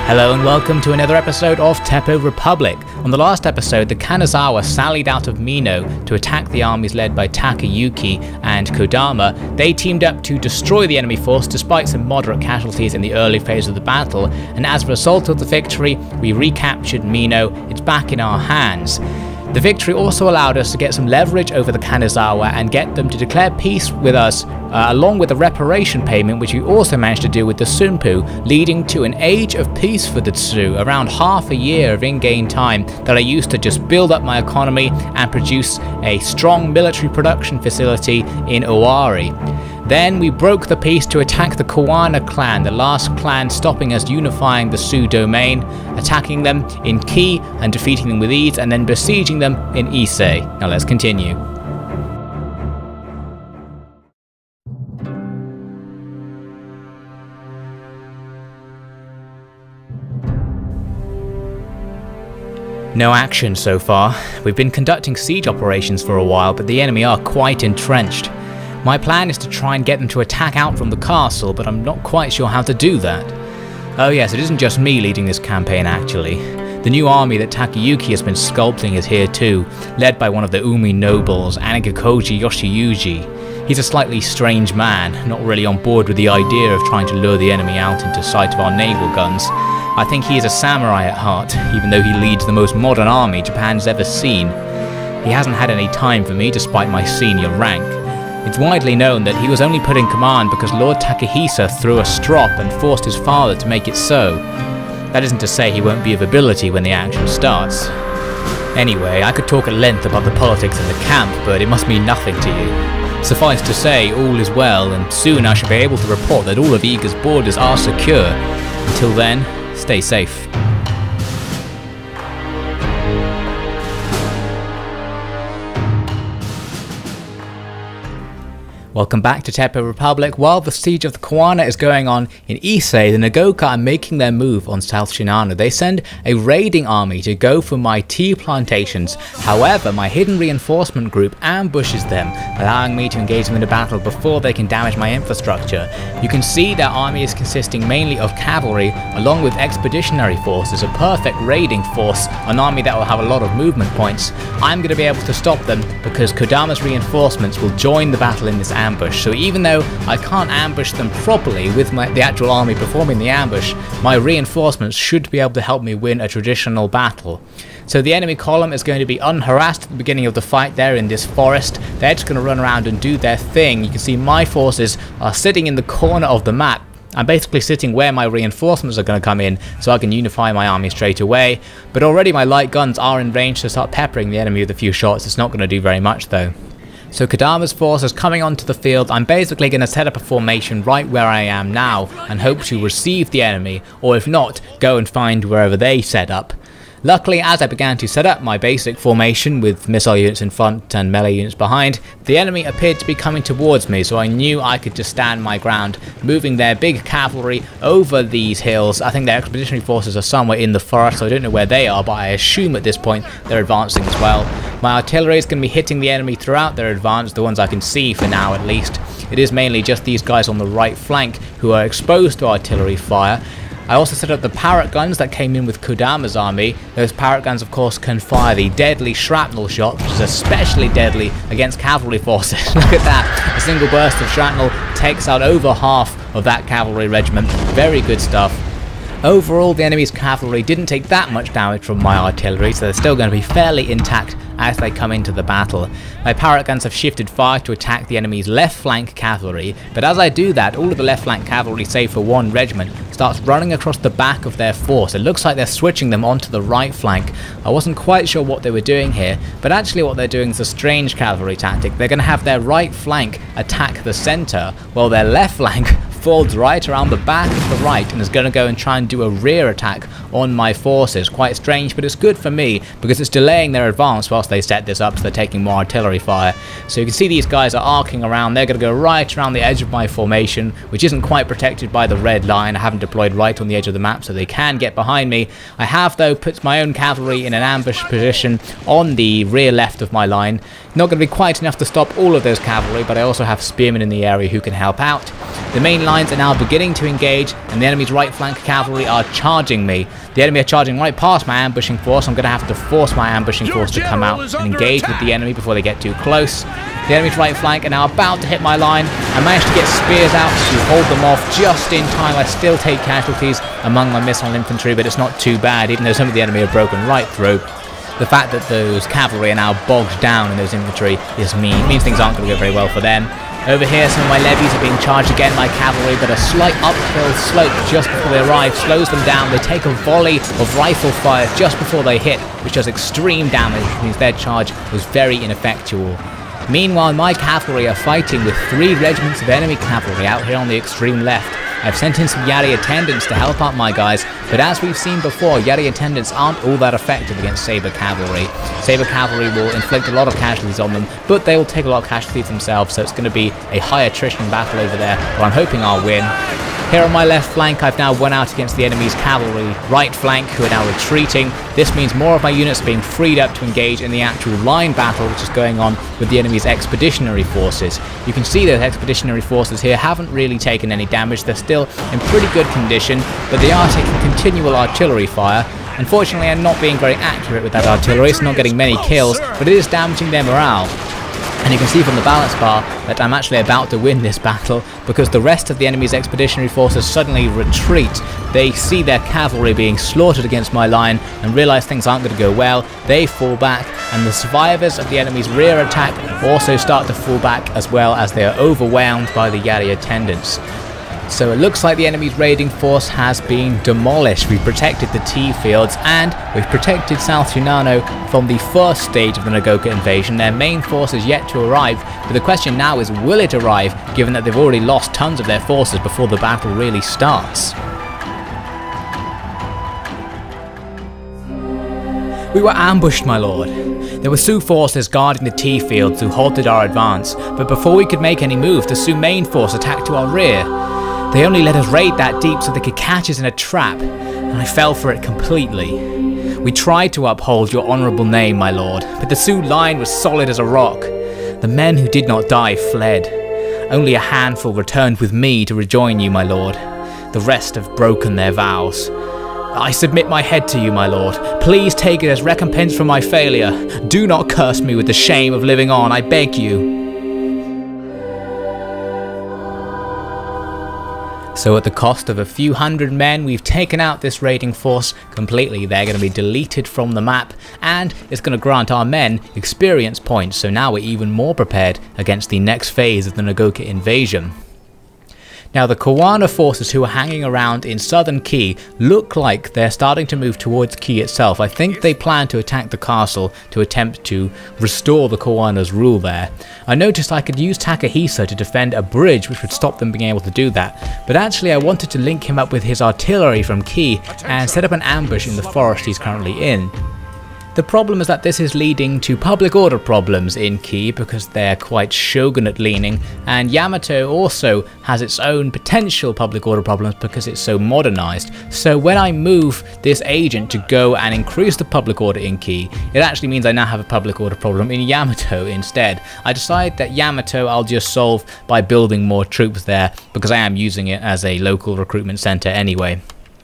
Hello and welcome to another episode of Teppou Republic. On the last episode, the Kanazawa sallied out of Mino to attack the armies led by Takamichi and Kodama. They teamed up to destroy the enemy force despite some moderate casualties in the early phase of the battle, and as a result of the victory, we recaptured Mino. It's back in our hands. The victory also allowed us to get some leverage over the Kanazawa and get them to declare peace with us, along with a reparation payment which we also managed to do with the Sunpu, leading to an age of peace for the Tsu, around half a year of in-game time that I used to just build up my economy and produce a strong military production facility in Owari. Then we broke the peace to attack the Kawana clan, the last clan stopping us unifying the Tsu domain, attacking them in Ki and defeating them with ease, and then besieging them in Ise. Now let's continue. No action so far. We've been conducting siege operations for a while, but the enemy are quite entrenched. My plan is to try and get them to attack out from the castle, but I'm not quite sure how to do that. Oh yes, it isn't just me leading this campaign actually. The new army that Takayuki has been sculpting is here too, led by one of the Umi nobles, Anagakoji Yoshiyuji. He's a slightly strange man, not really on board with the idea of trying to lure the enemy out into sight of our naval guns. I think he is a samurai at heart, even though he leads the most modern army Japan's ever seen. He hasn't had any time for me despite my senior rank. It's widely known that he was only put in command because Lord Takehisa threw a strop and forced his father to make it so. That isn't to say he won't be of ability when the action starts. Anyway, I could talk at length about the politics in the camp, but it must mean nothing to you. Suffice to say, all is well, and soon I shall be able to report that all of Iga's borders are secure. Until then, stay safe. Welcome back to Teppou Republic. While the siege of the Kawana is going on in Ise, the Nagaoka are making their move on South Shinano. They send a raiding army to go for my tea plantations. However, my hidden reinforcement group ambushes them, allowing me to engage them in a battle before they can damage my infrastructure. You can see their army is consisting mainly of cavalry along with expeditionary forces, a perfect raiding force, an army that will have a lot of movement points. I'm going to be able to stop them because Kodama's reinforcements will join the battle in this ambush. So even though I can't ambush them properly with the actual army performing the ambush, my reinforcements should be able to help me win a traditional battle. So the enemy column is going to be unharassed at the beginning of the fight there in this forest. They're just going to run around and do their thing. You can see my forces are sitting in the corner of the map. I'm basically sitting where my reinforcements are going to come in so I can unify my army straight away. But already my light guns are in range to start peppering the enemy with a few shots. It's not going to do very much though. So Kodama's force is coming onto the field. I'm basically going to set up a formation right where I am now and hope to receive the enemy, or if not, go and find wherever they set up. Luckily, as I began to set up my basic formation with missile units in front and melee units behind, the enemy appeared to be coming towards me, so I knew I could just stand my ground, moving their big cavalry over these hills. I think their expeditionary forces are somewhere in the forest, so I don't know where they are, but I assume at this point they're advancing as well. My artillery is going to be hitting the enemy throughout their advance, the ones I can see for now at least. It is mainly just these guys on the right flank who are exposed to artillery fire. I also set up the parrot guns that came in with Kodama's army. Those parrot guns of course can fire the deadly shrapnel shot, which is especially deadly against cavalry forces. Look at that, a single burst of shrapnel takes out over half of that cavalry regiment. Very good stuff. Overall, the enemy's cavalry didn't take that much damage from my artillery, so they're still going to be fairly intact as they come into the battle. My parrot guns have shifted fire to attack the enemy's left flank cavalry, but as I do that, all of the left flank cavalry, save for one regiment, starts running across the back of their force. It looks like they're switching them onto the right flank. I wasn't quite sure what they were doing here, but actually what they're doing is a strange cavalry tactic. They're going to have their right flank attack the center, while their left flank folds right around the back of the right and is going to go and try and do a rear attack on my forces. Quite strange, but it's good for me because it's delaying their advance whilst they set this up, so they're taking more artillery fire. So you can see these guys are arcing around. They're going to go right around the edge of my formation, which isn't quite protected by the red line. I haven't deployed right on the edge of the map, so they can get behind me. I have, though, put my own cavalry in an ambush position on the rear left of my line. Not going to be quite enough to stop all of those cavalry, but I also have spearmen in the area who can help out. The main lines are now beginning to engage, and the enemy's right flank cavalry are charging me. The enemy are charging right past my ambushing force. I'm going to have to force my ambushing force to come out and engage with the enemy before they get too close. The enemy's right flank are now about to hit my line. I managed to get spears out to hold them off just in time. I still take casualties among my missile infantry, but it's not too bad, even though some of the enemy are broken right through. The fact that those cavalry are now bogged down in those infantry means things aren't going to go very well for them. Over here, some of my levies are being charged again by cavalry, but a slight uphill slope just before they arrive slows them down. They take a volley of rifle fire just before they hit, which does extreme damage, which means their charge was very ineffectual. Meanwhile, my cavalry are fighting with 3 regiments of enemy cavalry out here on the extreme left. I've sent in some Yari attendants to help out my guys, but as we've seen before, Yari attendants aren't all that effective against Saber cavalry. Saber cavalry will inflict a lot of casualties on them, but they will take a lot of casualties themselves, so it's going to be a high attrition battle over there, but I'm hoping I'll win. Here on my left flank, I've now won out against the enemy's cavalry right flank, who are now retreating. This means more of my units are being freed up to engage in the actual line battle, which is going on with the enemy's expeditionary forces. You can see those expeditionary forces here haven't really taken any damage. They're still in pretty good condition, but they are taking continual artillery fire. Unfortunately, I'm not being very accurate with that artillery. It's not getting many kills, but it is damaging their morale. And you can see from the balance bar that I'm actually about to win this battle, because the rest of the enemy's expeditionary forces suddenly retreat. They see their cavalry being slaughtered against my line and realise things aren't going to go well. They fall back, and the survivors of the enemy's rear attack also start to fall back, as well as they are overwhelmed by the Yari attendants. So it looks like the enemy's raiding force has been demolished. We've protected the tea fields, and we've protected South Shinano from the first stage of the Nagaoka invasion. Their main force is yet to arrive, but the question now is, will it arrive, given that they've already lost tons of their forces before the battle really starts? We were ambushed, my lord. There were Sioux forces guarding the tea fields who halted our advance, but before we could make any move, the Sioux main force attacked to our rear. They only let us raid that deep so they could catch us in a trap, and I fell for it completely. We tried to uphold your honourable name, my lord, but the Sioux line was solid as a rock. The men who did not die fled. Only a handful returned with me to rejoin you, my lord. The rest have broken their vows. I submit my head to you, my lord. Please take it as recompense for my failure. Do not curse me with the shame of living on, I beg you. So at the cost of a few hundred men, we've taken out this raiding force completely. They're going to be deleted from the map, and it's going to grant our men experience points, so now we're even more prepared against the next phase of the Nagaoka invasion. Now the Kawana forces who are hanging around in southern Ki look like they're starting to move towards Ki itself. I think they plan to attack the castle to attempt to restore the Kawana's rule there. I noticed I could use Takahisa to defend a bridge which would stop them being able to do that, but actually I wanted to link him up with his artillery from Ki and set up an ambush in the forest he's currently in. The problem is that this is leading to public order problems in Ki because they're quite shogunate leaning, and Yamato also has its own potential public order problems because it's so modernized. So when I move this agent to go and increase the public order in Ki, it actually means I now have a public order problem in Yamato instead. I decided that Yamato I'll just solve by building more troops there because I am using it as a local recruitment center anyway.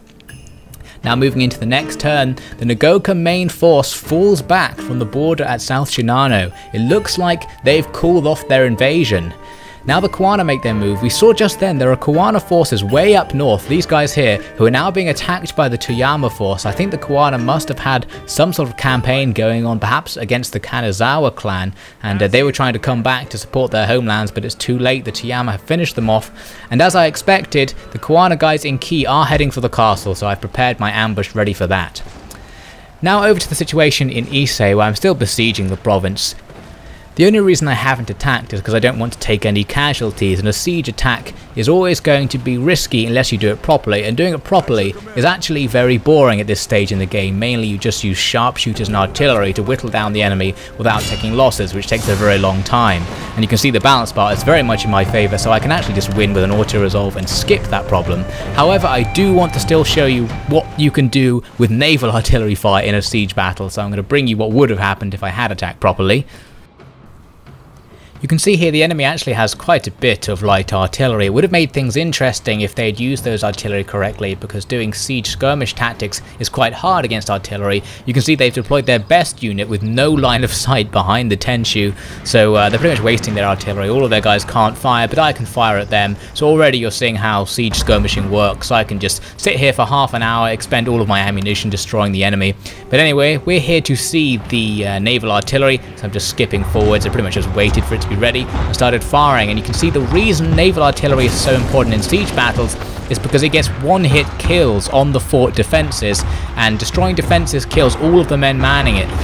Now moving into the next turn, the Nagaoka main force falls back from the border at South Shinano. It looks like they've cooled off their invasion. Now the Kawana make their move. We saw just then there are Kawana forces way up north, these guys here, who are now being attacked by the Toyama force. I think the Kawana must have had some sort of campaign going on, perhaps against the Kanazawa clan, and they were trying to come back to support their homelands, but it's too late. The Toyama have finished them off, and as I expected, the Kawana guys in Ki are heading for the castle, so I've prepared my ambush ready for that. Now over to the situation in Ise, where I'm still besieging the province. The only reason I haven't attacked is because I don't want to take any casualties, and a siege attack is always going to be risky unless you do it properly, and doing it properly is actually very boring at this stage in the game. Mainly you just use sharpshooters and artillery to whittle down the enemy without taking losses, which takes a very long time. And you can see the balance bar is very much in my favour, so I can actually just win with an auto-resolve and skip that problem. However, I do want to still show you what you can do with naval artillery fire in a siege battle, so I'm going to bring you what would have happened if I had attacked properly. You can see here the enemy actually has quite a bit of light artillery. It would have made things interesting if they had used those artillery correctly, because doing siege skirmish tactics is quite hard against artillery. You can see they've deployed their best unit with no line of sight behind the Tenshu, so they're pretty much wasting their artillery. All of their guys can't fire, but I can fire at them. So already you're seeing how siege skirmishing works. I can just sit here for half an hour, expend all of my ammunition destroying the enemy. But anyway, we're here to see the naval artillery, so I'm just skipping forwards. I pretty much just waited for it to be ready and started firing. And you can see the reason naval artillery is so important in siege battles is because it gets one-hit kills on the fort defences, and destroying defences kills all of the men manning it.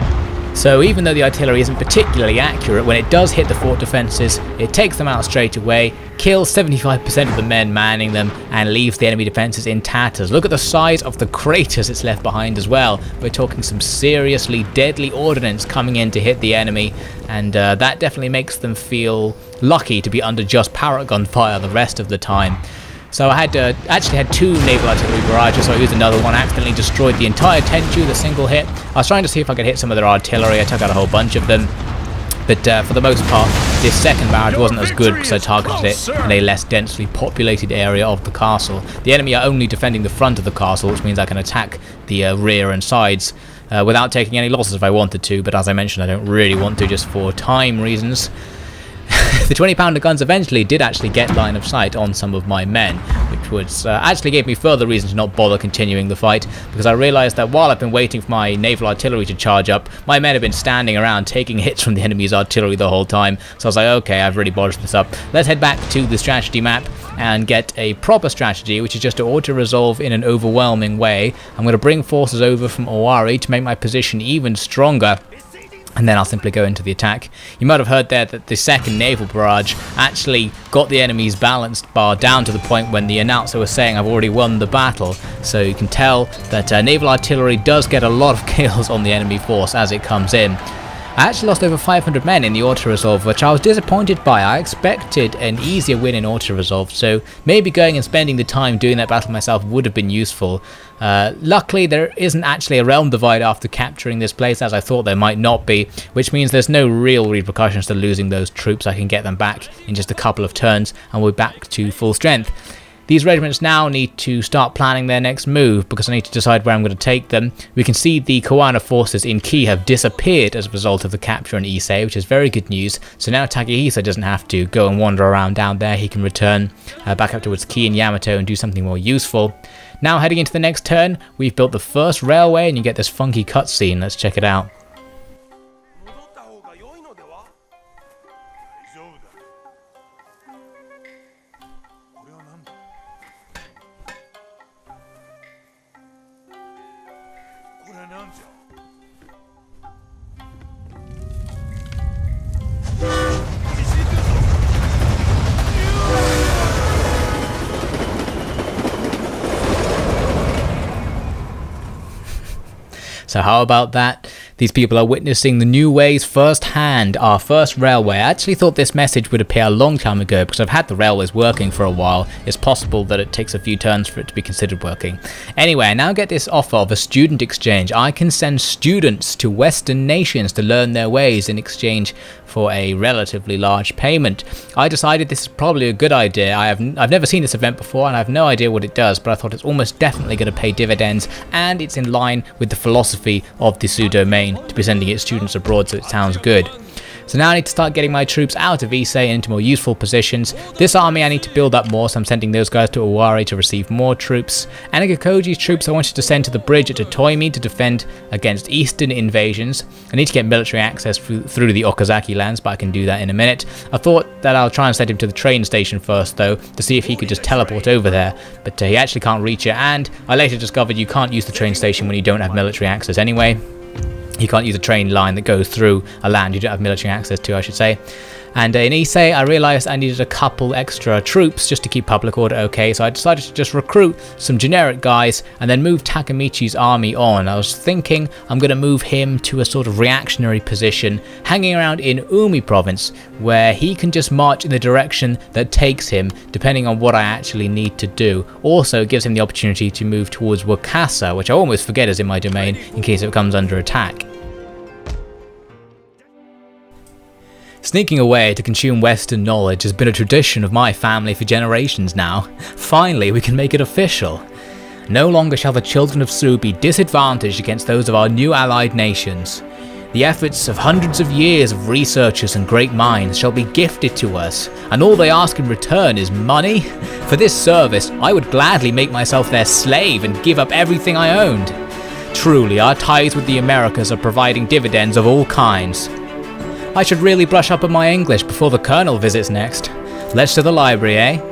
So even though the artillery isn't particularly accurate, when it does hit the fort defences, it takes them out straight away, kills 75% of the men manning them, and leaves the enemy defences in tatters. Look at the size of the craters it's left behind as well. We're talking some seriously deadly ordnance coming in to hit the enemy, and that definitely makes them feel lucky to be under just Paragon fire the rest of the time. So I had actually had two naval artillery barrages, so I used another one, accidentally destroyed the entire Tenshu with a single hit. I was trying to see if I could hit some of their artillery. I took out a whole bunch of them, but for the most part this second barrage wasn't as good because I targeted it in a less densely populated area of the castle. The enemy are only defending the front of the castle, which means I can attack the rear and sides without taking any losses if I wanted to, but as I mentioned, I don't really want to, just for time reasons. The 20-pounder guns eventually did actually get line of sight on some of my men, which was actually gave me further reason to not bother continuing the fight, because I realised that while I've been waiting for my naval artillery to charge up, my men have been standing around taking hits from the enemy's artillery the whole time. So I was like, okay, I've really botched this up. Let's head back to the strategy map and get a proper strategy, which is just to auto-resolve in an overwhelming way. I'm going to bring forces over from Owari to make my position even stronger, and then I'll simply go into the attack. You might have heard there that the second naval barrage actually got the enemy's balanced bar down to the point when the announcer was saying I've already won the battle. So you can tell that naval artillery does get a lot of kills on the enemy force as it comes in. I actually lost over 500 men in the auto-resolve, which I was disappointed by. I expected an easier win in auto-resolve, so maybe going and spending the time doing that battle myself would have been useful. Luckily, there isn't actually a realm divide after capturing this place, as I thought there might not be, which means there's no real repercussions to losing those troops. I can get them back in just a couple of turns, and we're back to full strength. These regiments now need to start planning their next move, because I need to decide where I'm going to take them. We can see the Kawana forces in Ki have disappeared as a result of the capture in Ise, which is very good news. So now Takehisa doesn't have to go and wander around down there. He can return back up towards Ki and Yamato and do something more useful. Now heading into the next turn, we've built the first railway and you get this funky cutscene. Let's check it out. So how about that? These people are witnessing the new ways firsthand, our first railway. I actually thought this message would appear a long time ago because I've had the railways working for a while. It's possible that it takes a few turns for it to be considered working. Anyway, I now get this offer of a student exchange. I can send students to Western nations to learn their ways in exchange for a relatively large payment. I decided this is probably a good idea. I've never seen this event before and I have no idea what it does, but I thought it's almost definitely going to pay dividends, and it's in line with the philosophy of the Su domain to be sending its students abroad, so it sounds good. So now I need to start getting my troops out of Ise into more useful positions. This army I need to build up more, so I'm sending those guys to Owari to receive more troops. Anagakoji's troops I wanted to send to the bridge at Totoimi to defend against eastern invasions. I need to get military access through the Okazaki lands, but I can do that in a minute. I thought that I'll try and send him to the train station first though, to see if he could just teleport over there, but he actually can't reach it, and I later discovered you can't use the train station when you don't have military access anyway. You can't use a train line that goes through a land you don't have military access to, I should say. And in Ise, I realised I needed a couple extra troops just to keep public order okay, so I decided to just recruit some generic guys and then move Takamichi's army on. I was thinking I'm going to move him to a sort of reactionary position, hanging around in Umi province, where he can just march in the direction that takes him, depending on what I actually need to do. Also, it gives him the opportunity to move towards Wakasa, which I almost forget is in my domain, in case it comes under attack. Sneaking away to consume Western knowledge has been a tradition of my family for generations now. Finally, we can make it official. No longer shall the children of Su be disadvantaged against those of our new allied nations. The efforts of hundreds of years of researchers and great minds shall be gifted to us, and all they ask in return is money. For this service, I would gladly make myself their slave and give up everything I owned. Truly, our ties with the Americas are providing dividends of all kinds. I should really brush up on my English before the Colonel visits next. Let's to the library, eh?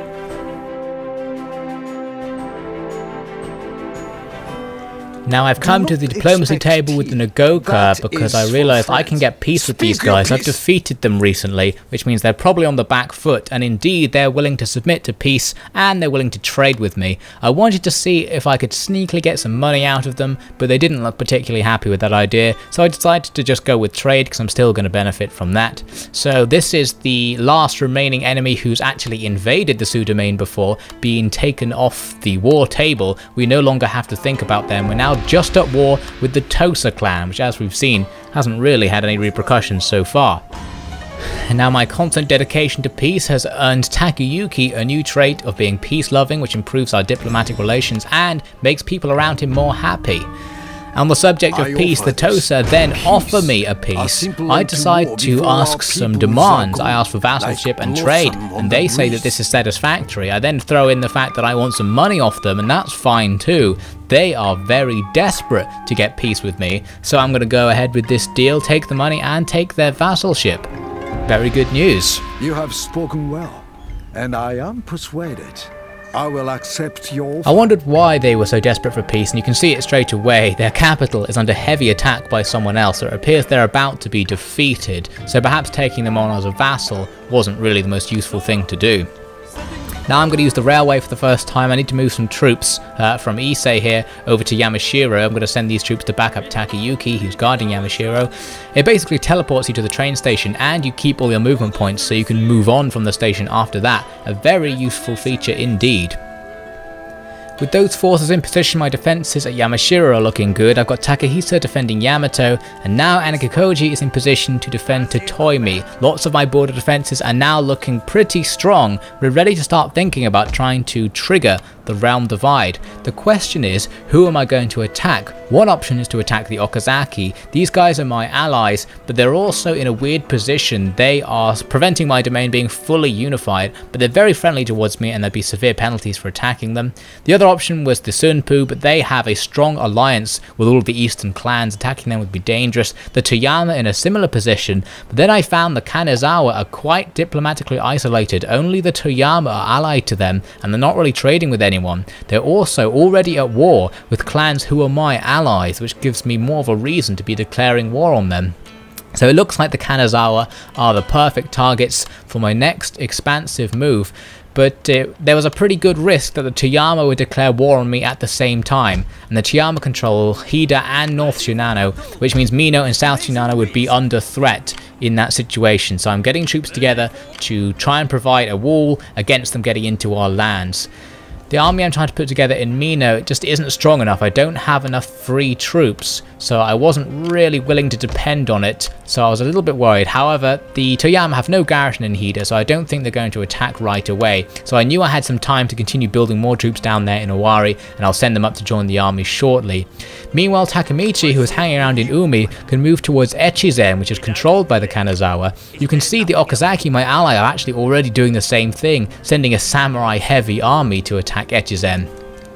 Now I've come to the diplomacy table with the Nagaoka because I realised I can get peace with these guys. I've defeated them recently, which means they're probably on the back foot, and indeed they're willing to submit to peace and they're willing to trade with me. I wanted to see if I could sneakily get some money out of them, but they didn't look particularly happy with that idea, so I decided to just go with trade because I'm still going to benefit from that. So this is the last remaining enemy who's actually invaded the Su domain before, being taken off the war table. We no longer have to think about them. We're now just at war with the Tosa clan, which, as we've seen, hasn't really had any repercussions so far. And now my constant dedication to peace has earned Takayuki a new trait of being peace-loving, which improves our diplomatic relations and makes people around him more happy. On the subject of peace, the Tosa then offer me a peace. I decide to ask some demands. I ask for vassalship and trade, and they say that this is satisfactory. I then throw in the fact that I want some money off them, and that's fine too. They are very desperate to get peace with me, so I'm going to go ahead with this deal, take the money and take their vassalship. Very good news. You have spoken well, and I am persuaded. I will accept your offer. I wondered why they were so desperate for peace, and you can see it straight away. Their capital is under heavy attack by someone else, so it appears they're about to be defeated, so perhaps taking them on as a vassal wasn't really the most useful thing to do. Now I'm going to use the railway for the first time. I need to move some troops from Ise here over to Yamashiro. I'm going to send these troops to back up Takayuki, who's guarding Yamashiro. It basically teleports you to the train station and you keep all your movement points so you can move on from the station after that. A very useful feature indeed. With those forces in position, my defences at Yamashiro are looking good. I've got Takahisa defending Yamato, and now Anakakoji is in position to defend Totoimi. Lots of my border defences are now looking pretty strong. We're ready to start thinking about trying to trigger the realm divide. The question is, who am I going to attack? One option is to attack the Okazaki. These guys are my allies, but they're also in a weird position. They are preventing my domain being fully unified, but they're very friendly towards me and there'd be severe penalties for attacking them. The other option was the Sunpu, but they have a strong alliance with all of the eastern clans. Attacking them would be dangerous. The Toyama in a similar position, but then I found the Kanazawa are quite diplomatically isolated. Only the Toyama are allied to them, and they're not really trading with anyone. They're also already at war with clans who are my allies, which gives me more of a reason to be declaring war on them. So it looks like the Kanazawa are the perfect targets for my next expansive move. But there was a pretty good risk that the Toyama would declare war on me at the same time, and the Toyama control Hida and North Shinano, which means Mino and South Shinano would be under threat in that situation. So I'm getting troops together to try and provide a wall against them getting into our lands. The army I'm trying to put together in Mino just isn't strong enough. I don't have enough free troops, so I wasn't really willing to depend on it, so I was a little bit worried. However, the Toyama have no garrison in Hida, so I don't think they're going to attack right away. So I knew I had some time to continue building more troops down there in Owari, and I'll send them up to join the army shortly. Meanwhile, Takamichi, who is hanging around in Umi, can move towards Echizen, which is controlled by the Kanazawa. You can see the Okazaki, my ally, are actually already doing the same thing, sending a samurai-heavy army to attack Echizen.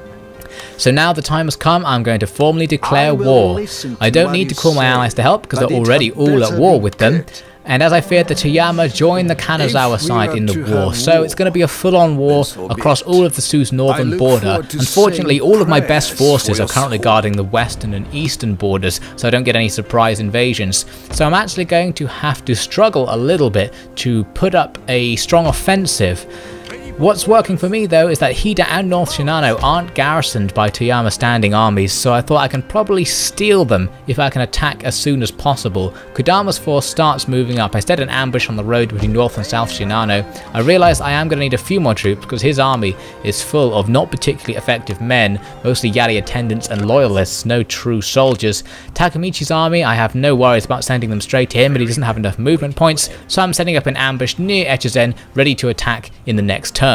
So now the time has come, I'm going to formally declare war. I don't need to call my allies to help because they're already all at war with them. And as I feared, the Toyama joined the Kanazawa side in the war, so it's going to be a full-on war across all of the Su's northern border. Unfortunately, all of my best forces are currently guarding the western and eastern borders, so I don't get any surprise invasions. So I'm actually going to have to struggle a little bit to put up a strong offensive. What's working for me though is that Hida and North Shinano aren't garrisoned by Toyama standing armies, so I thought I can probably steal them if I can attack as soon as possible. Kodama's force starts moving up. I set an ambush on the road between North and South Shinano. I realised I am going to need a few more troops because his army is full of not particularly effective men, mostly Yari attendants and loyalists, no true soldiers. Takamichi's army, I have no worries about sending them straight to him, but he doesn't have enough movement points, so I'm setting up an ambush near Echizen, ready to attack in the next turn.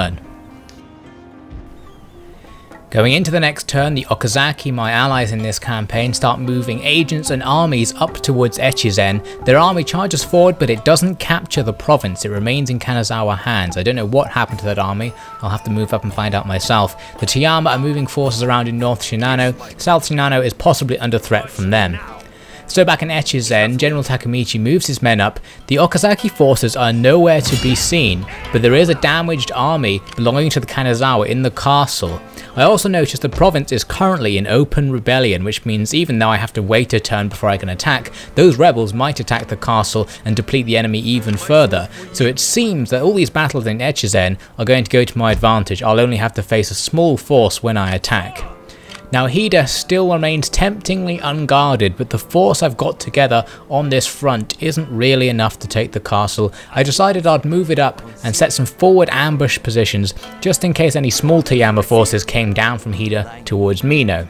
Going into the next turn, the Okazaki, my allies in this campaign, start moving agents and armies up towards Echizen. Their army charges forward, but it doesn't capture the province. It remains in Kanazawa hands. I don't know what happened to that army. I'll have to move up and find out myself. The Toyama are moving forces around in North Shinano. South Shinano is possibly under threat from them. So back in Echizen, General Takamichi moves his men up. The Okazaki forces are nowhere to be seen, but there is a damaged army belonging to the Kanazawa in the castle. I also noticed the province is currently in open rebellion, which means even though I have to wait a turn before I can attack, those rebels might attack the castle and deplete the enemy even further. So it seems that all these battles in Echizen are going to go to my advantage. I'll only have to face a small force when I attack. Now Hida still remains temptingly unguarded, but the force I've got together on this front isn't really enough to take the castle. I decided I'd move it up and set some forward ambush positions just in case any small Toyama forces came down from Hida towards Mino.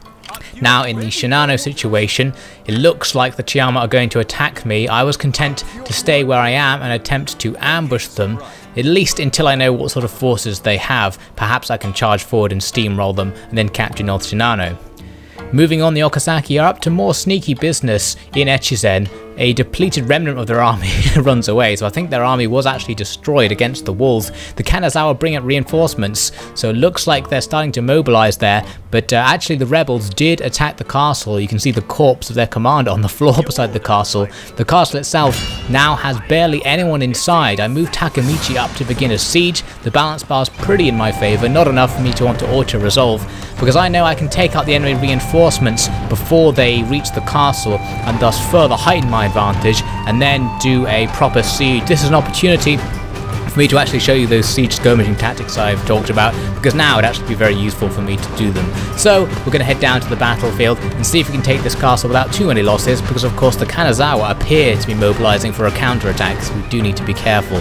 Now in the Shinano situation, it looks like the Toyama are going to attack me. I was content to stay where I am and attempt to ambush them, at least until I know what sort of forces they have. Perhaps I can charge forward and steamroll them and then capture North Shinano. Moving on, the Okazaki are up to more sneaky business in Echizen. A depleted remnant of their army runs away, so I think their army was actually destroyed against the walls. The Kanazawa bring up reinforcements, so it looks like they're starting to mobilize there, but actually the rebels did attack the castle. You can see the corpse of their commander on the floor beside the castle. The castle itself now has barely anyone inside. I moved Takamichi up to begin a siege. The balance bar is pretty in my favour, not enough for me to want to auto-resolve, because I know I can take out the enemy reinforcements before they reach the castle and thus further heighten my advantage and then do a proper siege. This is an opportunity for me to actually show you those siege skirmishing tactics I've talked about, because now it'd actually be very useful for me to do them. So we're going to head down to the battlefield and see if we can take this castle without too many losses, because of course the Kanazawa appear to be mobilizing for a counterattack, so we do need to be careful.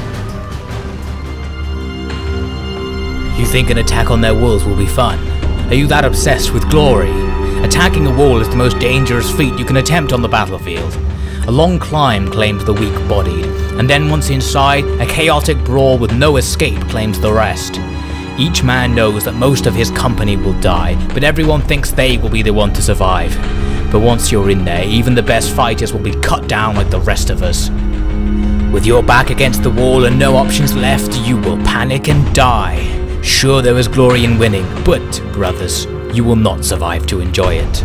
You think an attack on their walls will be fun? Are you that obsessed with glory? Attacking a wall is the most dangerous feat you can attempt on the battlefield. A long climb claims the weak-bodied, and then once inside, a chaotic brawl with no escape claims the rest. Each man knows that most of his company will die, but everyone thinks they will be the one to survive. But once you're in there, even the best fighters will be cut down like the rest of us. With your back against the wall and no options left, you will panic and die. Sure, there is glory in winning, but, brothers, you will not survive to enjoy it.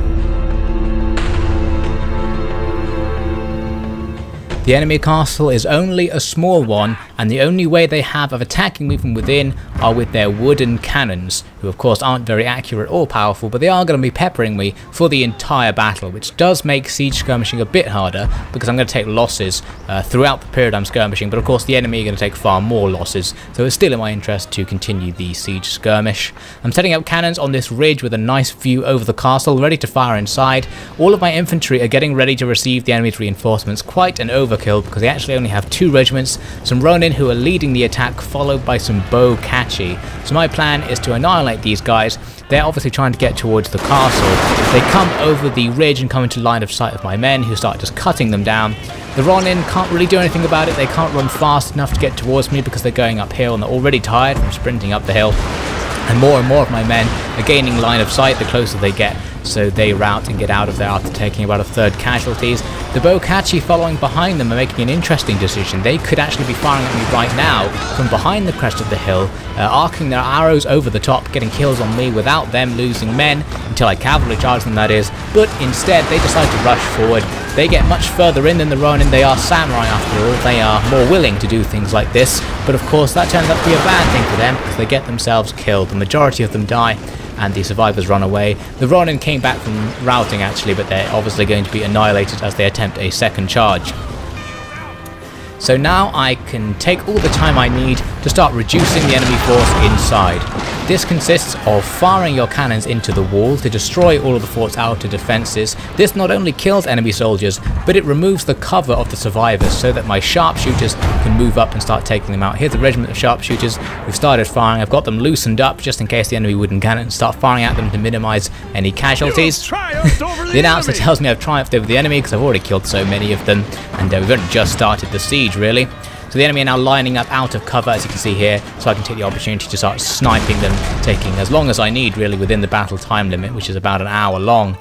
The enemy castle is only a small one, and the only way they have of attacking me from within are with their wooden cannons, who of course aren't very accurate or powerful, but they are going to be peppering me for the entire battle, which does make siege skirmishing a bit harder, because I'm going to take losses throughout the period I'm skirmishing, but of course the enemy are going to take far more losses, so it's still in my interest to continue the siege skirmish. I'm setting up cannons on this ridge with a nice view over the castle, ready to fire inside. All of my infantry are getting ready to receive the enemy's reinforcements, quite an overkill, because they actually only have 2 regiments, some Ronin who are leading the attack, followed by some Bo-Kachi. So my plan is to annihilate these guys. They're obviously trying to get towards the castle. They come over the ridge and come into line of sight of my men, who start just cutting them down. The Ronin can't really do anything about it. They can't run fast enough to get towards me because they're going uphill and they're already tired from sprinting up the hill. And more of my men are gaining line of sight the closer they get, so they rout and get out of there after taking about a third casualties. The Bo-Kachi following behind them are making an interesting decision. They could actually be firing at me right now from behind the crest of the hill, arcing their arrows over the top, getting kills on me without them losing men, until I cavalry charge them, that is. But instead they decide to rush forward. They get much further in than the Ronin. They are samurai after all. They are more willing to do things like this, but of course that turns out to be a bad thing for them, because they get themselves killed. The majority of them die, and the survivors run away. The Ronin came back from routing actually, but they're obviously going to be annihilated as they attempt a second charge. So now I can take all the time I need to start reducing the enemy force inside. This consists of firing your cannons into the wall to destroy all of the fort's outer defences. This not only kills enemy soldiers, but it removes the cover of the survivors so that my sharpshooters can move up and start taking them out. Here's the regiment of sharpshooters. We've started firing. I've got them loosened up just in case the enemy wooden cannons start firing at them to minimise any casualties. The announcer tells me I've triumphed over the enemy because I've already killed so many of them, and we've only just started the siege really. So the enemy are now lining up out of cover, as you can see here, so I can take the opportunity to start sniping them, taking as long as I need really within the battle time limit, which is about an hour long.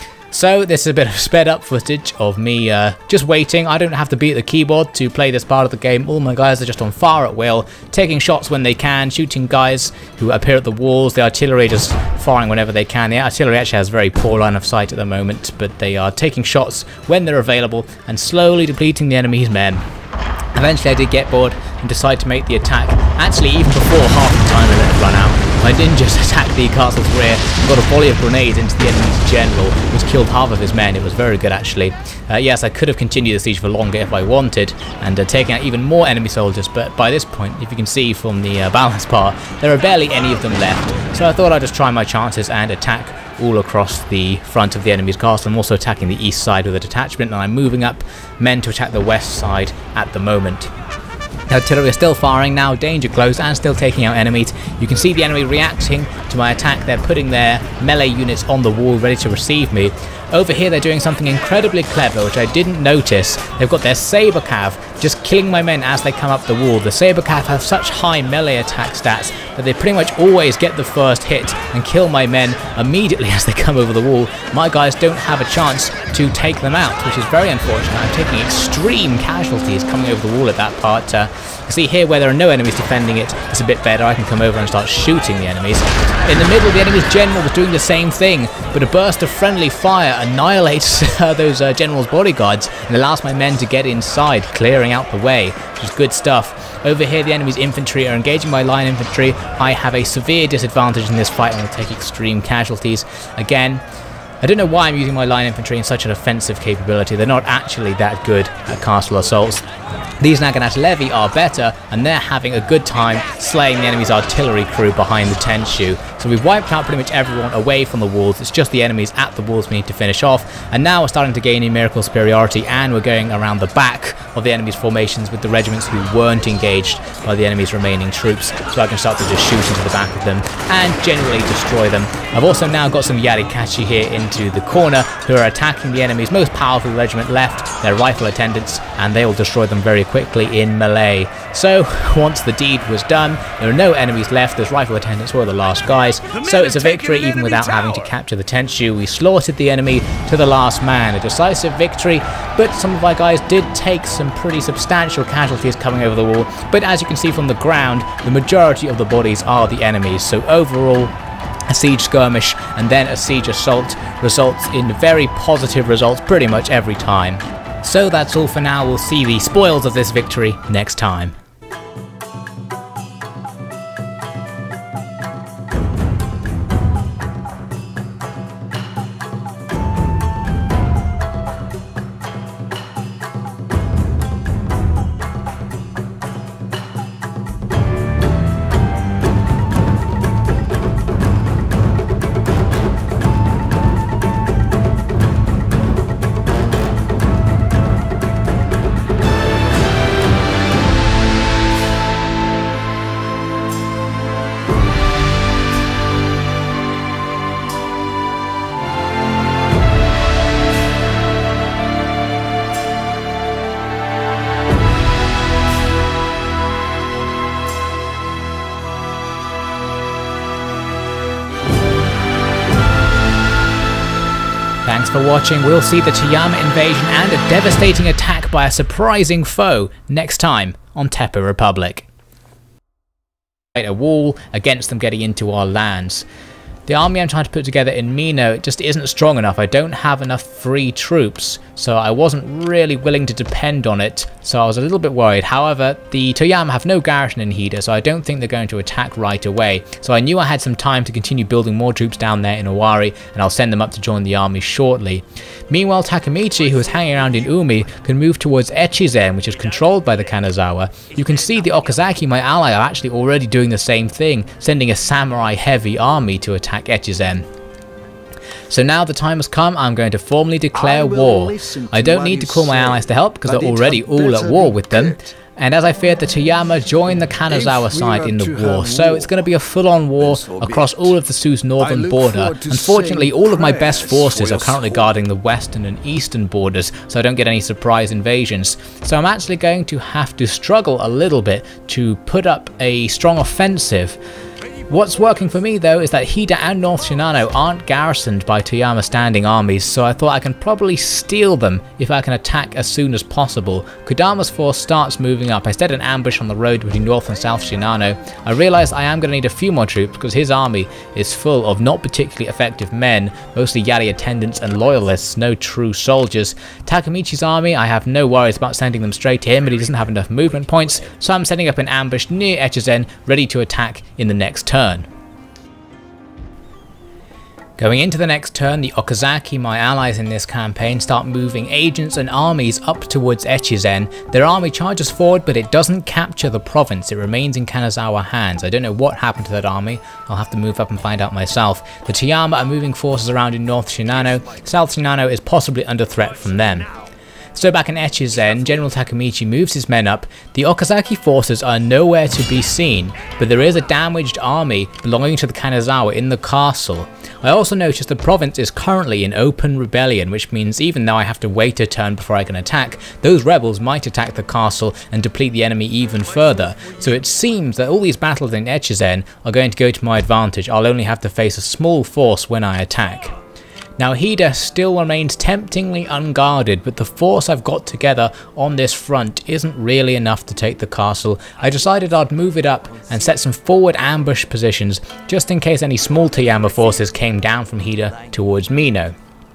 So this is a bit of sped up footage of me just waiting. I don't have to be at the keyboard to play this part of the game. All my guys are just on fire at will, taking shots when they can, shooting guys who appear at the walls. The artillery just firing whenever they can. The artillery actually has very poor line of sight at the moment, but they are taking shots when they're available and slowly depleting the enemy's men. Eventually I did get bored and decide to make the attack, actually even before half the time limit had run out. I didn't just attack the castle's rear, I got a volley of grenades into the enemy's general, which killed half of his men. It was very good actually. Yes, I could have continued the siege for longer if I wanted, and taken out even more enemy soldiers, but by this point, if you can see from the balance bar, there are barely any of them left. So I thought I'd just try my chances and attack all across the front of the enemy's castle. I'm also attacking the east side with a detachment, and I'm moving up men to attack the west side at the moment. The artillery are still firing now, danger close, and still taking out enemies. You can see the enemy reacting to my attack. They're putting their melee units on the wall ready to receive me. Over here they're doing something incredibly clever, which I didn't notice. They've got their saber cav just killing my men as they come up the wall. The saber cav have such high melee attack stats that they pretty much always get the first hit and kill my men immediately as they come over the wall. My guys don't have a chance to take them out, which is very unfortunate. I'm taking extreme casualties coming over the wall at that part. You see here where there are no enemies defending it, it's a bit better. I can come over and start shooting the enemies. In the middle, the enemy's general was doing the same thing, but a burst of friendly fire annihilates those general's bodyguards and allows my men to get inside, clearing out the way, which is good stuff. Over here, the enemy's infantry are engaging my line infantry. I have a severe disadvantage in this fight and will take extreme casualties. Again, I don't know why I'm using my line infantry in such an offensive capability. They're not actually that good at castle assaults. These Naginata Levy are better, and they're having a good time slaying the enemy's artillery crew behind the Tenchu. So we've wiped out pretty much everyone away from the walls. It's just the enemies at the walls we need to finish off. And now we're starting to gain numerical superiority, and we're going around the back of the enemy's formations with the regiments who weren't engaged by the enemy's remaining troops. So I can start to just shoot into the back of them and generally destroy them. I've also now got some Yarikachi here into the corner who are attacking the enemy's most powerful regiment left, their rifle attendants, and they will destroy them very quickly in melee. So once the deed was done, there are no enemies left. Those rifle attendants were the last guys, so it's a victory even without having to capture the Tenchu. We slaughtered the enemy to the last man. A decisive victory, but some of our guys did take some pretty substantial casualties coming over the wall, but as you can see from the ground, the majority of the bodies are the enemies. So overall, a siege skirmish and then a siege assault results in very positive results pretty much every time. So that's all for now. We'll see the spoils of this victory next time. Thanks for watching. We'll see the Toyama invasion and a devastating attack by a surprising foe next time on Teppou Republic. A wall against them getting into our lands. The army I'm trying to put together in Mino, it just isn't strong enough. I don't have enough free troops, so I wasn't really willing to depend on it, so I was a little bit worried. However, the Toyama have no garrison in Hida, so I don't think they're going to attack right away. So I knew I had some time to continue building more troops down there in Owari, and I'll send them up to join the army shortly. Meanwhile, Takamichi, who is hanging around in Umi, can move towards Echizen, which is controlled by the Kanazawa. You can see the Okazaki, my ally, are actually already doing the same thing, sending a samurai-heavy army to attack Echizen. So now the time has come, I'm going to formally declare war. I don't need to call my allies to help because they're already all at war with them. And as I feared, the Toyama joined the Kanazawa side in the war, so it's going to be a full-on war across all of the Su's northern border. Unfortunately, all of my best forces are currently guarding the western and eastern borders, so I don't get any surprise invasions. So I'm actually going to have to struggle a little bit to put up a strong offensive. What's working for me though is that Hida and North Shinano aren't garrisoned by Toyama standing armies, so I thought I can probably steal them if I can attack as soon as possible. Kodama's force starts moving up. I set an ambush on the road between North and South Shinano. I realised I am going to need a few more troops because his army is full of not particularly effective men, mostly Yari attendants and loyalists, no true soldiers. Takamichi's army, I have no worries about sending them straight to him, but he doesn't have enough movement points, so I'm setting up an ambush near Echizen, ready to attack in the next turn. Going into the next turn, the Okazaki, my allies in this campaign, start moving agents and armies up towards Echizen. Their army charges forward, but it doesn't capture the province. It remains in Kanazawa hands. I don't know what happened to that army. I'll have to move up and find out myself. The Toyama are moving forces around in North Shinano. South Shinano is possibly under threat from them. So back in Echizen, General Takamichi moves his men up. The Okazaki forces are nowhere to be seen, but there is a damaged army belonging to the Kanazawa in the castle. I also noticed the province is currently in open rebellion, which means even though I have to wait a turn before I can attack, those rebels might attack the castle and deplete the enemy even further. So it seems that all these battles in Echizen are going to go to my advantage. I'll only have to face a small force when I attack. Now Hida still remains temptingly unguarded, but the force I've got together on this front isn't really enough to take the castle. I decided I'd move it up and set some forward ambush positions just in case any small Toyama forces came down from Hida towards Mino.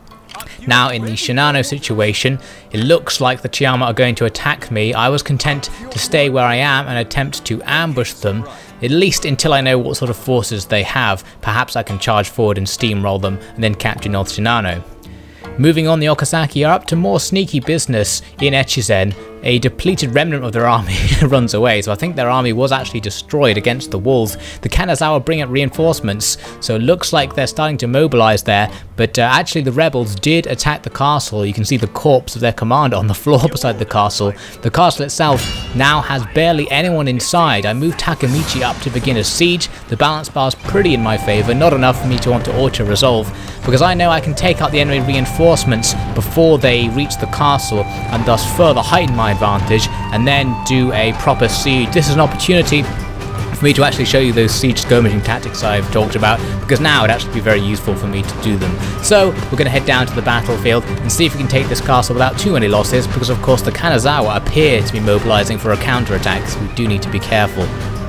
Now in the Shinano situation, it looks like the Toyama are going to attack me. I was content to stay where I am and attempt to ambush them, at least until I know what sort of forces they have. Perhaps I can charge forward and steamroll them and then capture North Shinano. Moving on, the Okazaki are up to more sneaky business in Echizen. A depleted remnant of their army runs away, so I think their army was actually destroyed against the walls. The Kanazawa bring up reinforcements, so it looks like they're starting to mobilize there, but actually the rebels did attack the castle. You can see the corpse of their commander on the floor beside the castle. The castle itself now has barely anyone inside. I moved Takamichi up to begin a siege. The balance bar's pretty in my favor, not enough for me to want to auto-resolve, because I know I can take out the enemy reinforcements before they reach the castle, and thus further heighten my advantage, and then do a proper siege. This is an opportunity for me to actually show you those siege skirmishing tactics I've talked about, because now it'd actually be very useful for me to do them. So we're going to head down to the battlefield and see if we can take this castle without too many losses, because of course the Kanazawa appear to be mobilizing for a counterattack, so we do need to be careful.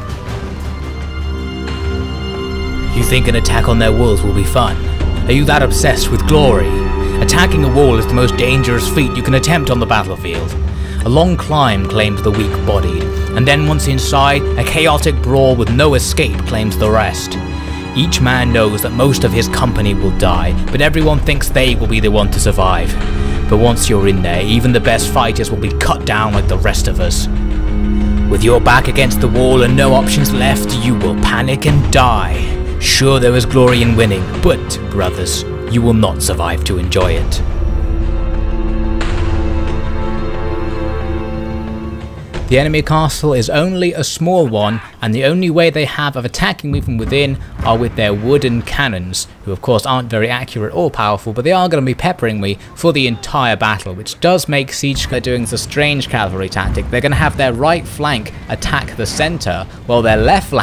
You think an attack on their walls will be fun? Are you that obsessed with glory? Attacking a wall is the most dangerous feat you can attempt on the battlefield. A long climb claims the weak-bodied, and then once inside, a chaotic brawl with no escape claims the rest. Each man knows that most of his company will die, but everyone thinks they will be the one to survive. But once you're in there, even the best fighters will be cut down like the rest of us. With your back against the wall and no options left, you will panic and die. Sure, there is glory in winning, but, brothers, you will not survive to enjoy it. The enemy castle is only a small one, and the only way they have of attacking me from within are with their wooden cannons, who of course aren't very accurate or powerful, but they are going to be peppering me for the entire battle, which does make Siege doing this a strange cavalry tactic. They're going to have their right flank attack the centre, while their left flank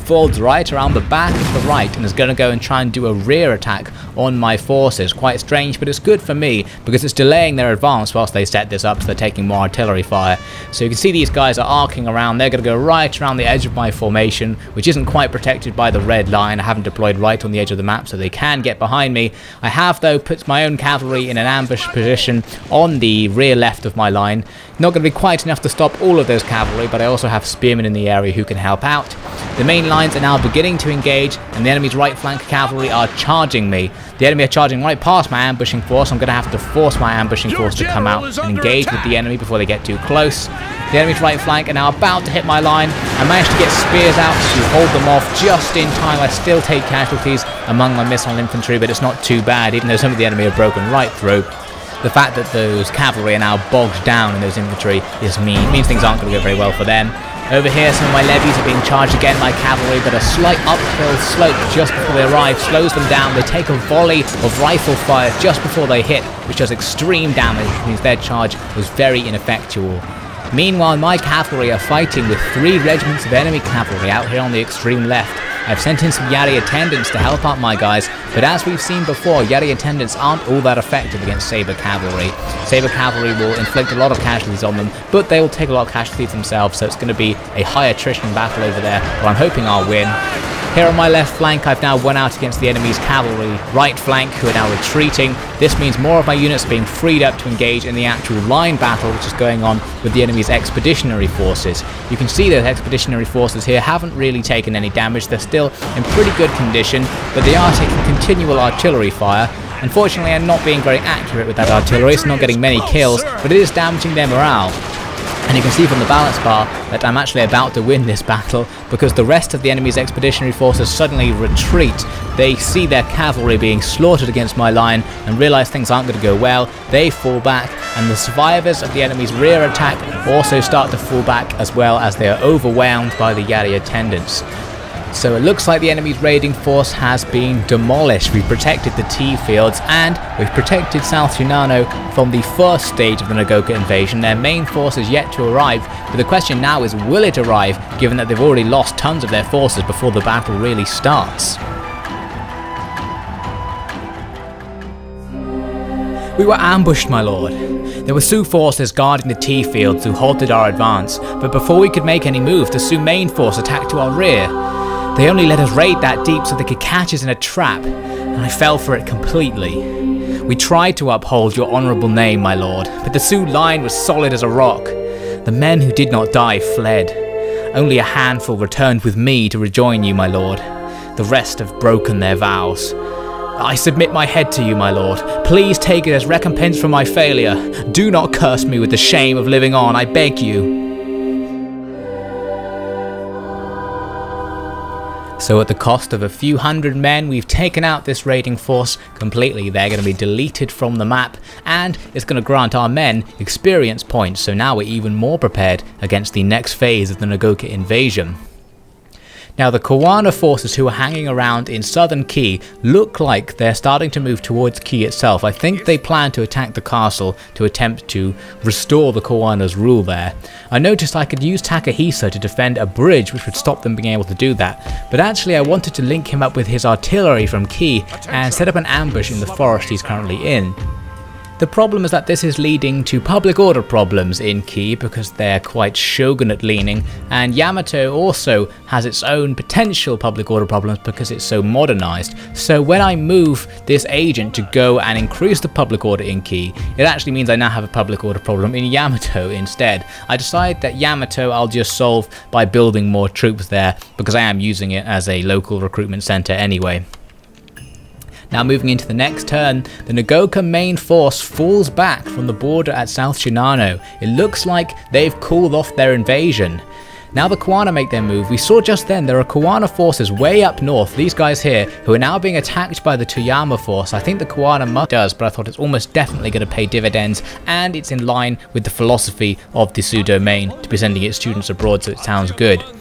folds right around the back of the right and is going to go and try and do a rear attack on my forces. Quite strange, but it's good for me because it's delaying their advance whilst they set this up, so they're taking more artillery fire. So you can see these guys are arcing around. They're going to go right around the edge of my formation, which isn't quite protected by the red line. I haven't deployed right on the edge of the map, so they can get behind me. I have, though, put my own cavalry in an ambush position on the rear left of my line. Not going to be quite enough to stop all of those cavalry, but I also have spearmen in the area who can help out. The main lines are now beginning to engage, and the enemy's right flank cavalry are charging me. The enemy are charging right past my ambushing force. I'm going to have to force my ambushing force to come out and engage with the enemy before they get too close. The enemy's right flank are now about to hit my line. I managed to get spears out to hold them off just in time. I still take casualties among my missile infantry, but it's not too bad, even though some of the enemy are broken right through. The fact that those cavalry are now bogged down in those infantry means things aren't going to go very well for them. Over here, some of my levies are being charged again by cavalry, but a slight uphill slope just before they arrive slows them down. They take a volley of rifle fire just before they hit, which does extreme damage, which means their charge was very ineffectual. Meanwhile, my cavalry are fighting with 3 regiments of enemy cavalry out here on the extreme left. I've sent in some Yari attendants to help out my guys, but as we've seen before, Yari attendants aren't all that effective against Saber cavalry. Saber cavalry will inflict a lot of casualties on them, but they will take a lot of casualties themselves, so it's going to be a high attrition battle over there, but I'm hoping I'll win. Here on my left flank, I've now won out against the enemy's cavalry right flank, who are now retreating. This means more of my units are being freed up to engage in the actual line battle which is going on with the enemy's expeditionary forces. You can see those expeditionary forces here haven't really taken any damage. They're still in pretty good condition, but they are taking continual artillery fire. Unfortunately, I'm not being very accurate with that artillery, so not getting many kills, but it is damaging their morale. And you can see from the balance bar that I'm actually about to win this battle, because the rest of the enemy's expeditionary forces suddenly retreat. They see their cavalry being slaughtered against my line and realise things aren't going to go well. They fall back, and the survivors of the enemy's rear attack also start to fall back, as well as they are overwhelmed by the Yari attendants. So it looks like the enemy's raiding force has been demolished. We've protected the tea fields and we've protected South Shinano from the first stage of the Nagaoka invasion. Their main force is yet to arrive, but the question now is, will it arrive, given that they've already lost tons of their forces before the battle really starts? We were ambushed, my lord. There were Sioux forces guarding the tea fields who halted our advance, but before we could make any move, the Sioux main force attacked to our rear. They only let us raid that deep so they could catch us in a trap, and I fell for it completely. We tried to uphold your honourable name, my lord, but the Sioux line was solid as a rock. The men who did not die fled. Only a handful returned with me to rejoin you, my lord. The rest have broken their vows. I submit my head to you, my lord. Please take it as recompense for my failure. Do not curse me with the shame of living on, I beg you. So at the cost of a few hundred men, we've taken out this raiding force completely. They're going to be deleted from the map, and it's going to grant our men experience points, so now we're even more prepared against the next phase of the Nagaoka invasion. Now the Kawana forces who are hanging around in southern Ki look like they're starting to move towards Ki itself. I think they plan to attack the castle to attempt to restore the Kawana's rule there. I noticed I could use Takahisa to defend a bridge which would stop them being able to do that, but actually I wanted to link him up with his artillery from Ki and set up an ambush in the forest he's currently in. The problem is that this is leading to public order problems in Ki because they're quite shogunate leaning, and Yamato also has its own potential public order problems because it's so modernized. So when I move this agent to go and increase the public order in Ki, it actually means I now have a public order problem in Yamato instead. I decided that Yamato I'll just solve by building more troops there because I am using it as a local recruitment center anyway. Now moving into the next turn, the Nagaoka main force falls back from the border at South Shinano. It looks like they've cooled off their invasion. Now the Kawana make their move. We saw just then there are Kawana forces way up north, these guys here, who are now being attacked by the Toyama force. I think the Kawana does, but I thought it's almost definitely going to pay dividends, and it's in line with the philosophy of the Sioux domain to be sending its students abroad, so it sounds good.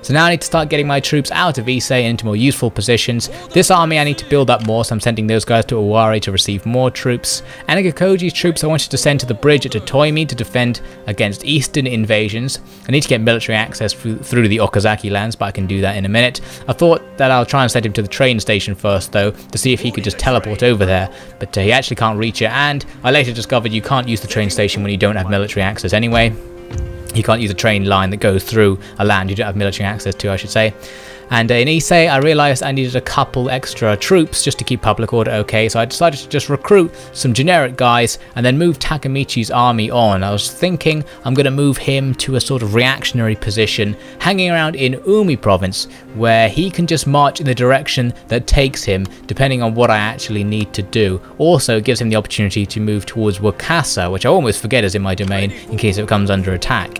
So now I need to start getting my troops out of Ise and into more useful positions. This army I need to build up more, so I'm sending those guys to Owari to receive more troops. Anagakoji's troops I wanted to send to the bridge at Totoimi to defend against eastern invasions. I need to get military access through the Okazaki lands, but I can do that in a minute. I thought that I'll try and send him to the train station first though, to see if he could just teleport over there, but he actually can't reach it, and I later discovered you can't use the train station when you don't have military access anyway. You can't use a train line that goes through a land you don't have military access to, I should say. And in Ise, I realised I needed a couple extra troops just to keep public order okay, so I decided to just recruit some generic guys and then move Takamichi's army on. I was thinking I'm going to move him to a sort of reactionary position, hanging around in Umi province, where he can just march in the direction that takes him, depending on what I actually need to do. Also, it gives him the opportunity to move towards Wakasa, which I almost forget is in my domain, in case it comes under attack.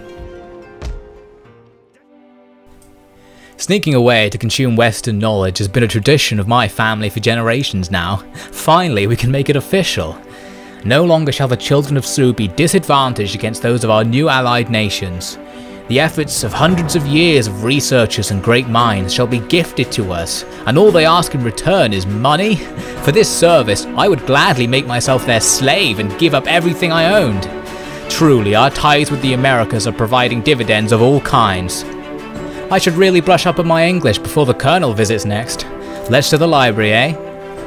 Sneaking away to consume Western knowledge has been a tradition of my family for generations now. Finally, we can make it official. No longer shall the children of Su be disadvantaged against those of our new allied nations. The efforts of hundreds of years of researchers and great minds shall be gifted to us, and all they ask in return is money. For this service, I would gladly make myself their slave and give up everything I owned. Truly, our ties with the Americas are providing dividends of all kinds. I should really brush up on my English before the Colonel visits next. Let's to the library, eh?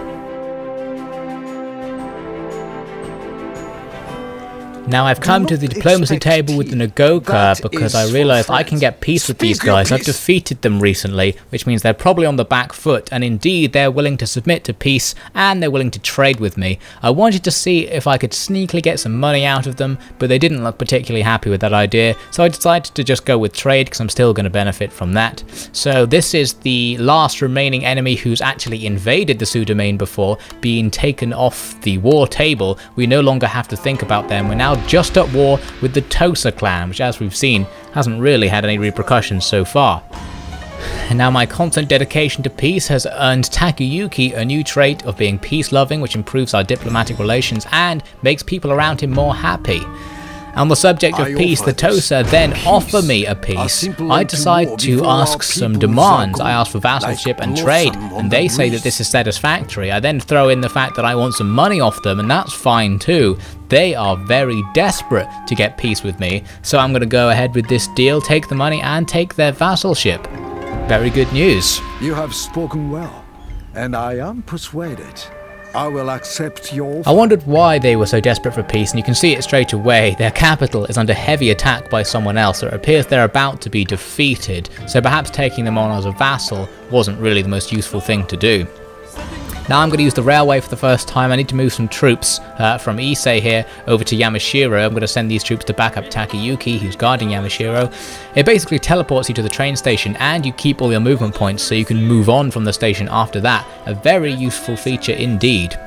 Now I've come to the diplomacy table with the Nagaoka because I realised I can get peace with these guys. I've defeated them recently, which means they're probably on the back foot, and indeed they're willing to submit to peace and they're willing to trade with me. I wanted to see if I could sneakily get some money out of them, but they didn't look particularly happy with that idea, so I decided to just go with trade because I'm still going to benefit from that. So this is the last remaining enemy who's actually invaded the Su domain before, being taken off the war table. We no longer have to think about them. We're now just at war with the Tosa clan, which as we've seen hasn't really had any repercussions so far. And now my constant dedication to peace has earned Takayuki a new trait of being peace-loving, which improves our diplomatic relations and makes people around him more happy. On the subject of peace, the Tosa then offer me a peace. I decide to ask some demands. I ask for vassalship and trade, and they say that this is satisfactory. I then throw in the fact that I want some money off them, and that's fine too. They are very desperate to get peace with me, so I'm going to go ahead with this deal, take the money and take their vassalship. Very good news. You have spoken well, and I am persuaded. I will accept your... I wondered why they were so desperate for peace, and you can see it straight away. Their capital is under heavy attack by someone else, so it appears they're about to be defeated, so perhaps taking them on as a vassal wasn't really the most useful thing to do. Now I'm going to use the railway for the first time. I need to move some troops from Ise here over to Yamashiro. I'm going to send these troops to back up Takayuki, who's guarding Yamashiro. It basically teleports you to the train station and you keep all your movement points so you can move on from the station after that. A very useful feature indeed.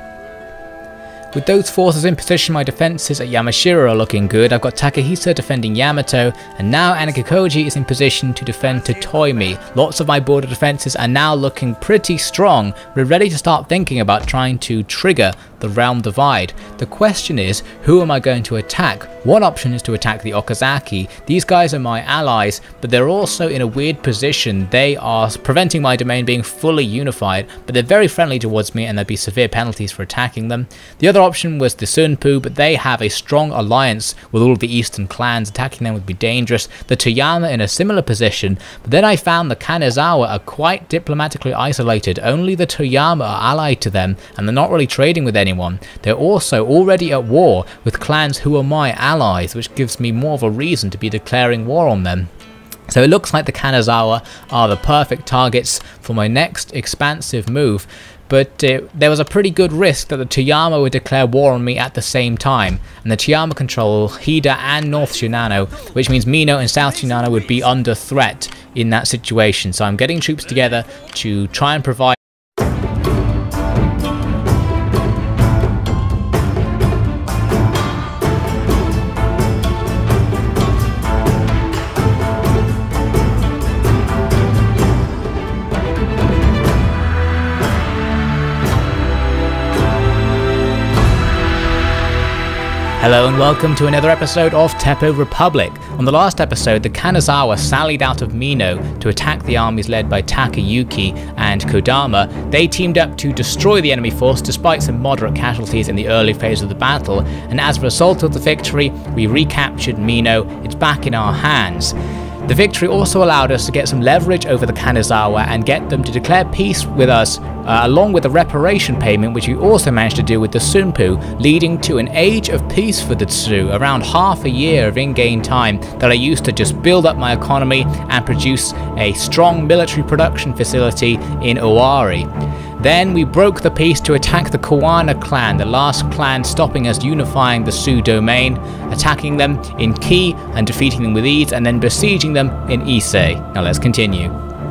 With those forces in position, my defences at Yamashiro are looking good. I've got Takahisa defending Yamato, and now Anagakoji is in position to defend Totoimi. Lots of my border defences are now looking pretty strong. We're ready to start thinking about trying to trigger the realm divide. The question is, who am I going to attack? One option is to attack the Okazaki. These guys are my allies, but they're also in a weird position. They are preventing my domain being fully unified, but they're very friendly towards me and there'd be severe penalties for attacking them. The other option was the Sunpu, but they have a strong alliance with all of the eastern clans. Attacking them would be dangerous. The Toyama in a similar position, but then I found the Kanazawa are quite diplomatically isolated. Only the Toyama are allied to them, and they're not really trading with anyone. They're also already at war with clans who are my allies, which gives me more of a reason to be declaring war on them. So it looks like the Kanazawa are the perfect targets for my next expansive move, but there was a pretty good risk that the Toyama would declare war on me at the same time, and the Toyama control Hida and North Shinano, which means Mino and South Shinano would be under threat in that situation. So I'm getting troops together to try and provide Hello and welcome to another episode of Teppou Republic. On the last episode, the Kanazawa sallied out of Mino to attack the armies led by Takamichi and Kodama. They teamed up to destroy the enemy force despite some moderate casualties in the early phase of the battle, and as a result of the victory, we recaptured Mino. It's back in our hands. The victory also allowed us to get some leverage over the Kanazawa and get them to declare peace with us, along with a reparation payment which we also managed to do with the Sunpu, leading to an age of peace for the Tsu, around half a year of in-game time that I used to just build up my economy and produce a strong military production facility in Owari. Then we broke the peace to attack the Kawana clan, the last clan stopping us unifying the Tsu domain, attacking them in Ki and defeating them with ease, and then besieging them in Ise. Now let's continue.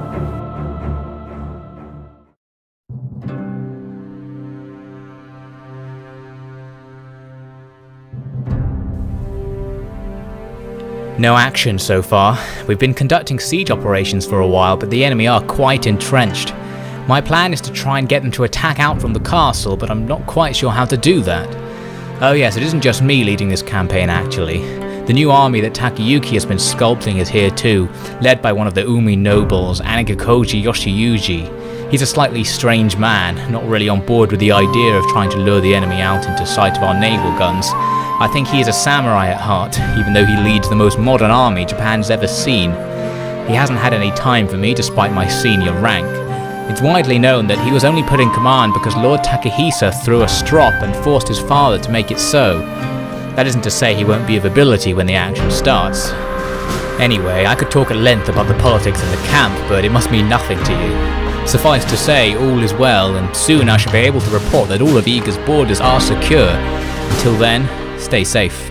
No action so far. We've been conducting siege operations for a while, but the enemy are quite entrenched. My plan is to try and get them to attack out from the castle, but I'm not quite sure how to do that. Oh yes, it isn't just me leading this campaign actually. The new army that Takayuki has been sculpting is here too, led by one of the Umi nobles, Anagakoji Yoshiyuji. He's a slightly strange man, not really on board with the idea of trying to lure the enemy out into sight of our naval guns. I think he is a samurai at heart, even though he leads the most modern army Japan's ever seen. He hasn't had any time for me despite my senior rank. It's widely known that he was only put in command because Lord Takahisa threw a strop and forced his father to make it so. That isn't to say he won't be of ability when the action starts. Anyway, I could talk at length about the politics of the camp, but it must mean nothing to you. Suffice to say, all is well, and soon I shall be able to report that all of Iga's borders are secure. Until then, stay safe.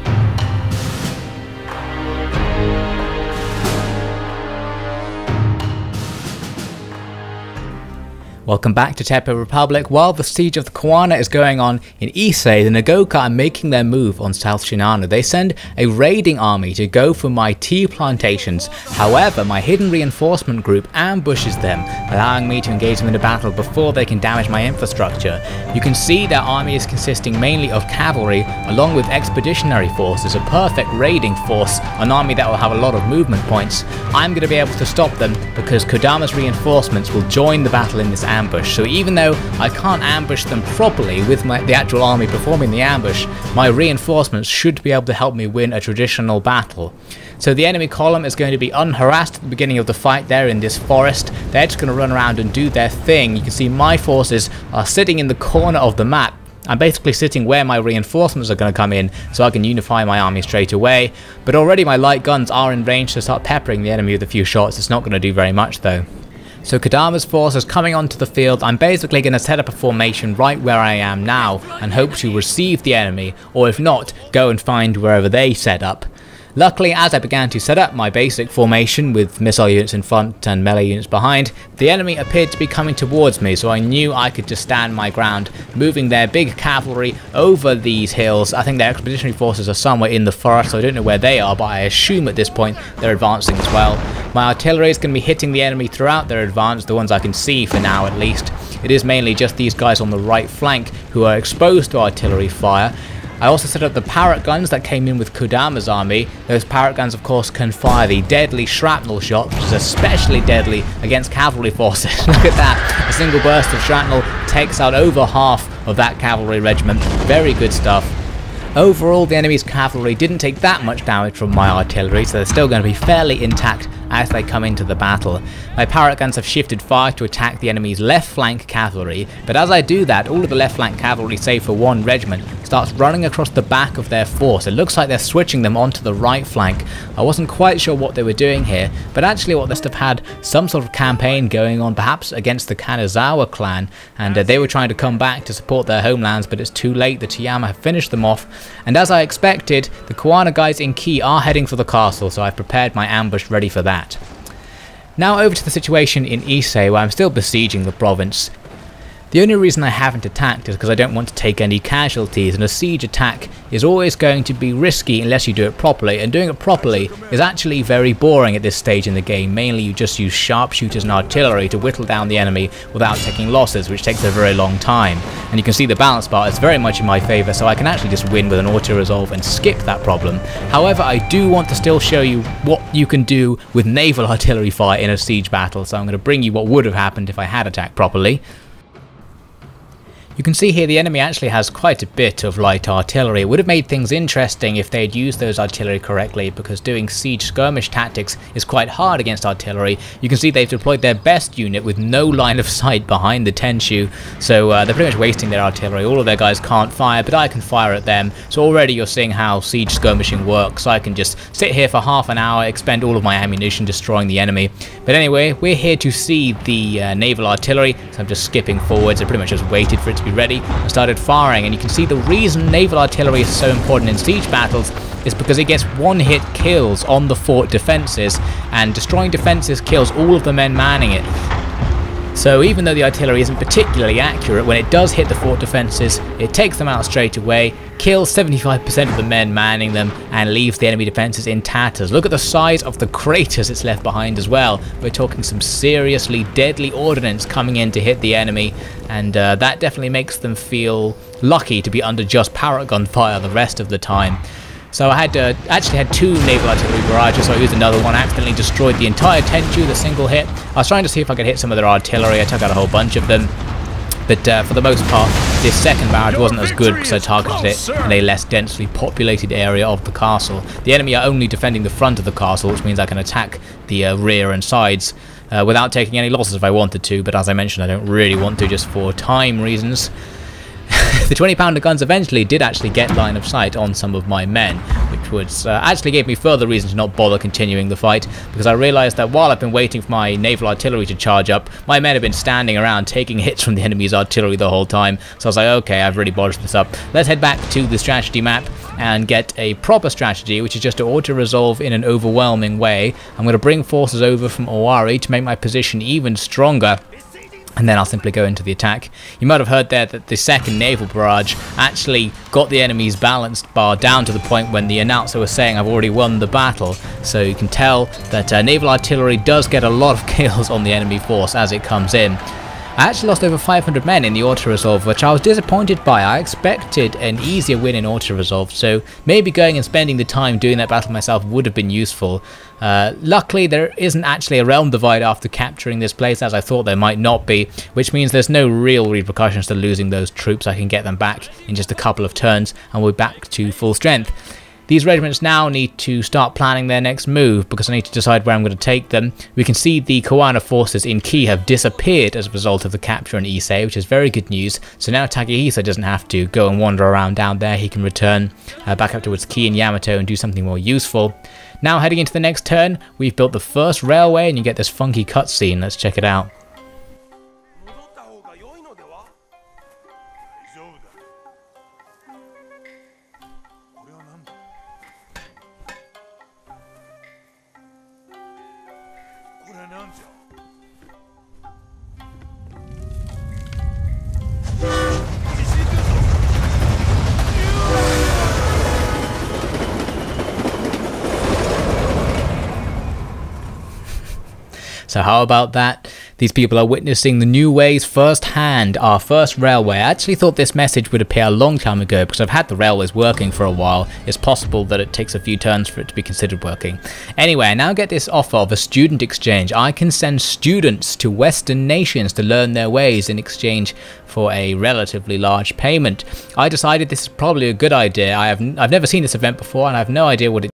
Welcome back to Teppou Republic. While the siege of the Kawana is going on in Ise, the Nagaoka are making their move on South Shinano. They send a raiding army to go for my tea plantations. However, my hidden reinforcement group ambushes them, allowing me to engage them in a battle before they can damage my infrastructure. You can see their army is consisting mainly of cavalry along with expeditionary forces, a perfect raiding force, an army that will have a lot of movement points. I'm going to be able to stop them because Kodama's reinforcements will join the battle in this ambush. So even though I can't ambush them properly with the actual army performing the ambush, my reinforcements should be able to help me win a traditional battle. So the enemy column is going to be unharassed at the beginning of the fight there in this forest. They're just going to run around and do their thing. You can see my forces are sitting in the corner of the map. I'm basically sitting where my reinforcements are going to come in so I can unify my army straight away. But already my light guns are in range to start peppering the enemy with a few shots. It's not going to do very much though. So Kodama's force is coming onto the field. I'm basically going to set up a formation right where I am now and hope to receive the enemy, or if not, go and find wherever they set up. Luckily, as I began to set up my basic formation with missile units in front and melee units behind, the enemy appeared to be coming towards me, so I knew I could just stand my ground, moving their big cavalry over these hills. I think their expeditionary forces are somewhere in the forest, so I don't know where they are, but I assume at this point they're advancing as well. My artillery is going to be hitting the enemy throughout their advance, the ones I can see for now at least. It is mainly just these guys on the right flank who are exposed to artillery fire. I also set up the parrot guns that came in with Kodama's army. Those parrot guns of course can fire the deadly shrapnel shot, which is especially deadly against cavalry forces. Look at that, a single burst of shrapnel takes out over half of that cavalry regiment. Very good stuff. Overall, the enemy's cavalry didn't take that much damage from my artillery, so they're still going to be fairly intact as they come into the battle. My parrot guns have shifted fire to attack the enemy's left flank cavalry, but as I do that, all of the left flank cavalry, save for one regiment, starts running across the back of their force. It looks like they're switching them onto the right flank. I wasn't quite sure what they were doing here, but actually what must have had some sort of campaign going on, perhaps against the Kanazawa clan, and they were trying to come back to support their homelands, but it's too late. The Toyama have finished them off, and as I expected, the Kawana guys in Ki are heading for the castle, so I've prepared my ambush ready for that. Now over to the situation in Ise, where I'm still besieging the province. The only reason I haven't attacked is because I don't want to take any casualties, and a siege attack is always going to be risky unless you do it properly, and doing it properly is actually very boring at this stage in the game. Mainly you just use sharpshooters and artillery to whittle down the enemy without taking losses, which takes a very long time. And you can see the balance bar is very much in my favour, so I can actually just win with an auto-resolve and skip that problem. However, I do want to still show you what you can do with naval artillery fire in a siege battle, so I'm going to bring you what would have happened if I had attacked properly. You can see here the enemy actually has quite a bit of light artillery. It would have made things interesting if they had used those artillery correctly, because doing siege skirmish tactics is quite hard against artillery. You can see they've deployed their best unit with no line of sight behind the Tenshu, so they're pretty much wasting their artillery. All of their guys can't fire, but I can fire at them. So already you're seeing how siege skirmishing works. I can just sit here for half an hour, expend all of my ammunition destroying the enemy. But anyway, we're here to see the naval artillery, so I'm just skipping forwards. I pretty much just waited for it to be ready and started firing. And you can see the reason naval artillery is so important in siege battles is because it gets one-hit kills on the fort defences, and destroying defences kills all of the men manning it. So even though the artillery isn't particularly accurate, when it does hit the fort defences, it takes them out straight away, kills 75% of the men manning them, and leaves the enemy defences in tatters. Look at the size of the craters it's left behind as well. We're talking some seriously deadly ordnance coming in to hit the enemy, and that definitely makes them feel lucky to be under just Paragon fire the rest of the time. So I actually had two naval artillery barrages, so I used another one, accidentally destroyed the entire Tenshu with a single hit. I was trying to see if I could hit some of their artillery. I took out a whole bunch of them, but for the most part this second barrage wasn't as good because I targeted it in a less densely populated area of the castle. The enemy are only defending the front of the castle, which means I can attack the rear and sides without taking any losses if I wanted to, but as I mentioned, I don't really want to, just for time reasons. The 20-pounder guns eventually did actually get line of sight on some of my men, which was actually gave me further reason to not bother continuing the fight, because I realised that while I've been waiting for my naval artillery to charge up, my men have been standing around taking hits from the enemy's artillery the whole time. So I was like, okay, I've really bodged this up. Let's head back to the strategy map and get a proper strategy, which is just to auto-resolve in an overwhelming way. I'm going to bring forces over from Owari to make my position even stronger, and then I'll simply go into the attack. You might have heard there that the second naval barrage actually got the enemy's balanced bar down to the point when the announcer was saying I've already won the battle. So you can tell that naval artillery does get a lot of kills on the enemy force as it comes in. I actually lost over 500 men in the auto-resolve, which I was disappointed by. I expected an easier win in auto-resolve, so maybe going and spending the time doing that battle myself would have been useful. Luckily, there isn't actually a realm divide after capturing this place, as I thought there might not be, which means there's no real repercussions to losing those troops. I can get them back in just a couple of turns, and we're back to full strength. These regiments now need to start planning their next move, because I need to decide where I'm going to take them. We can see the Kawana forces in Ki have disappeared as a result of the capture in Ise, which is very good news. So now Takehisa doesn't have to go and wander around down there. He can return back up towards Ki and Yamato and do something more useful. Now heading into the next turn, we've built the first railway, and you get this funky cutscene. Let's check it out. So how about that? These people are witnessing the new ways firsthand, our first railway. I actually thought this message would appear a long time ago, because I've had the railways working for a while. It's possible that it takes a few turns for it to be considered working. Anyway, I now get this offer of a student exchange. I can send students to Western nations to learn their ways in exchange for a relatively large payment. I decided this is probably a good idea. I've never seen this event before, and I have no idea what it